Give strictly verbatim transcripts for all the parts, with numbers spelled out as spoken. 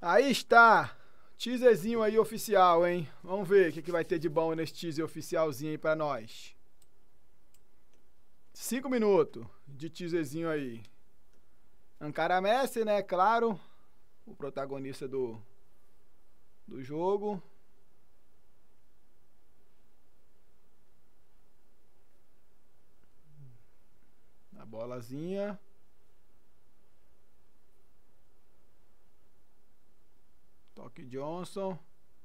Aí está. Teaserzinho aí oficial, hein? Vamos ver o que, que vai ter de bom nesse teaser oficialzinho aí pra nós. Cinco minutos de teaserzinho aí. Ankara Messi, né? Claro. O protagonista do, do jogo. A bolazinha. Toque Johnson.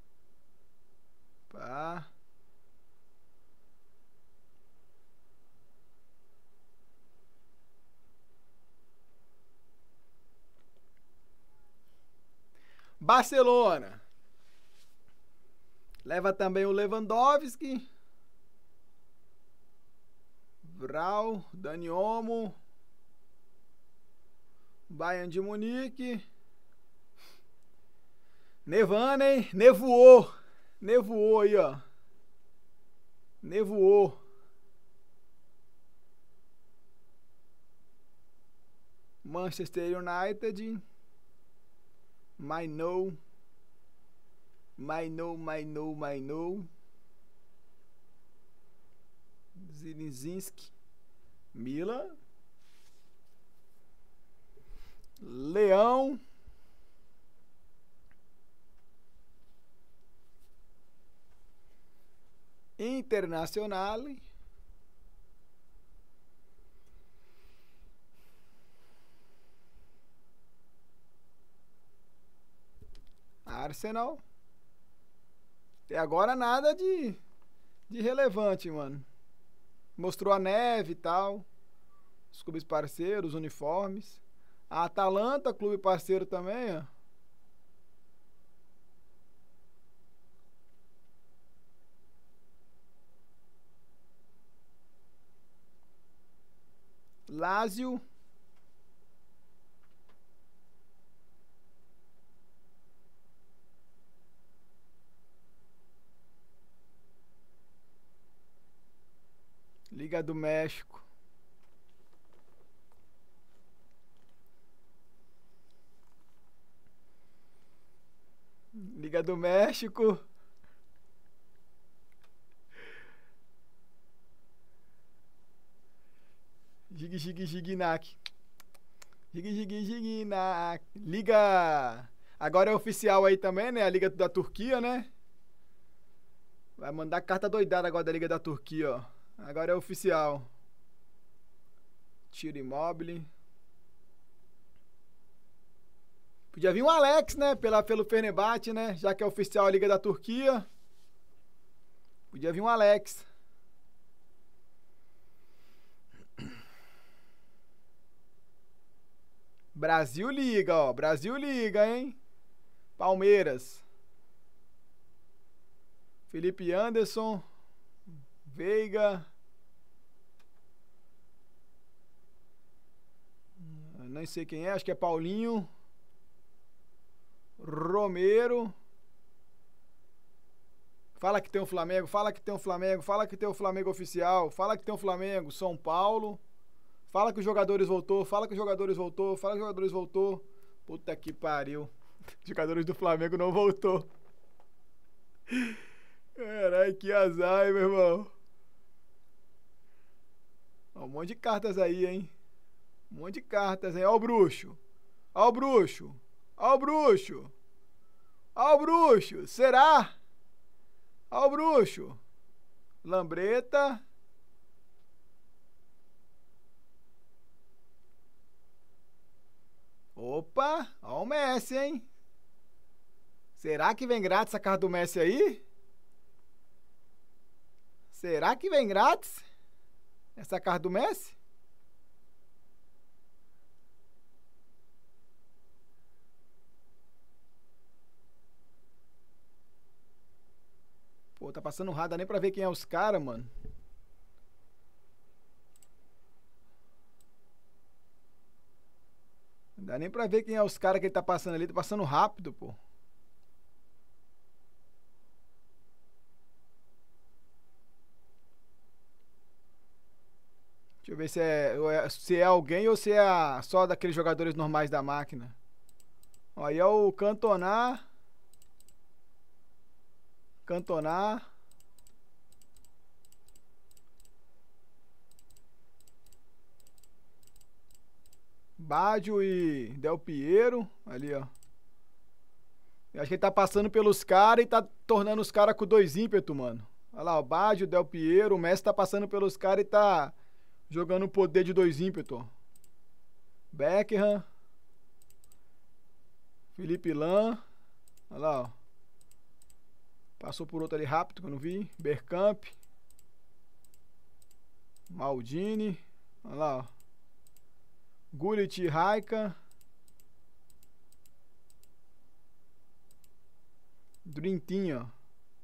Pá. Barcelona. Leva também o Lewandowski. Vral, Dani Olmo. Bayern de Munique. Nevando, hein? Nevoou. Nevoou aí, ó. Nevoou. Manchester United. My no. My no, my no, my no. Zilinzinski. Milan. Leão. Internacional. Arsenal. E agora nada de, de relevante, mano. Mostrou a neve e tal. Os clubes parceiros, os uniformes. A Atalanta, clube parceiro também, ó. Lazio. Liga do México. Liga do México. Gig, gig, gignac. Gig, gig, gignac. Liga. Agora é oficial aí também, né? A Liga da Turquia, né? Vai mandar carta doidada agora da Liga da Turquia, ó. Agora é oficial. Tiro Immobile. Podia vir um Alex, né? Pela, pelo Fenerbahçe, né? Já que é oficial a Liga da Turquia. Podia vir um Alex. Brasil Liga, ó. Brasil Liga, hein? Palmeiras. Felipe Anderson. Veiga. Nem sei quem é, acho que é Paulinho. Romero. Fala que tem um Flamengo, fala que tem um Flamengo, fala que tem um Flamengo oficial, fala que tem um Flamengo, São Paulo. Fala que os jogadores voltou, fala que os jogadores voltou, fala que os jogadores voltou. Puta que pariu. Os jogadores do Flamengo não voltou. Caralho, que azar, hein, meu irmão. Ó, um monte de cartas aí, hein. Um monte de cartas, hein. Ó o bruxo. Ó o bruxo. Ó o bruxo. Ó o bruxo. Será? Ó o bruxo. Lambreta. Opa. Ó o Messi, hein. Será que vem grátis a carta do Messi aí? Será que vem grátis essa carta do Messi? Pô, tá passando rada, nem pra ver quem é os caras, mano. Não dá nem pra ver quem é os caras que ele tá passando ali. Tá passando rápido, pô. Deixa eu ver se é, se é alguém ou se é a, só daqueles jogadores normais da máquina. Aí é o Cantona. Cantona. Baggio e Del Piero. Ali, ó. Eu acho que ele tá passando pelos caras e tá tornando os caras com dois ímpetos, mano. Olha lá, o Baggio, o Del Piero. O Messi tá passando pelos caras e tá jogando o poder de dois ímpetos. Beckham. Felipe Lan. Olha lá, ó. Passou por outro ali rápido que eu não vi. Bergkamp. Maldini. Olha lá, ó. Gullit e Raika. Dream Team, ó.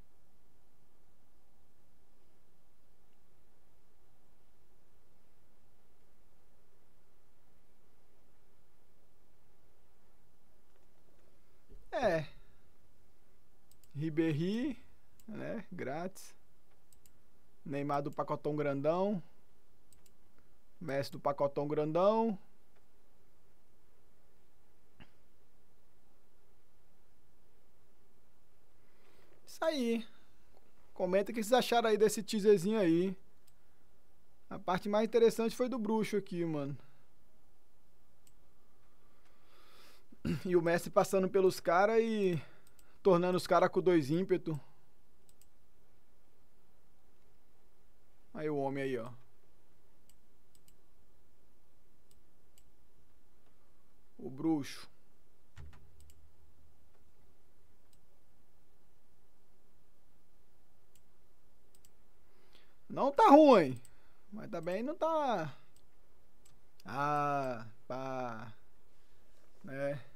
É. Ribéry, né? Grátis. Neymar do pacotão grandão. Messi do pacotão grandão. Isso aí. Comenta o que vocês acharam aí desse teaserzinho aí. A parte mais interessante foi do bruxo aqui, mano. E o Messi passando pelos caras e tornando os caras com dois ímpetos. Aí o homem aí, ó. O bruxo. Não tá ruim. Mas também não tá... Ah, pá. Né?